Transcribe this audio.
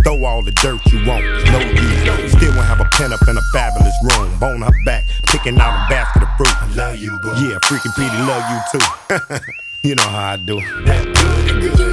Throw all the dirt you want, no you. Still won't have a pen up in a fabulous room. Bone her back, picking out a basket of fruit. I love you, boo. Yeah, freaking Petey love you too. You know how I do. That good and good.